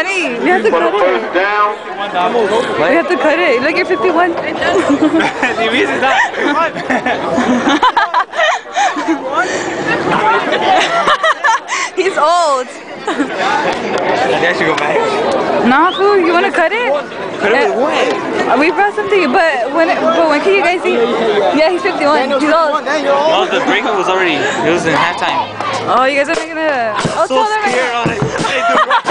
Danny, we have to cut it. We have to cut it. Look, you're 51. He's old. I should go back. Nah, fool, you wanna cut it? Cut it with what? We brought something, but when can you guys eat? Yeah, he's 51. He's old. No, the breakup was already. It was in halftime. Oh, you guys are making a. Oh, So scared on it.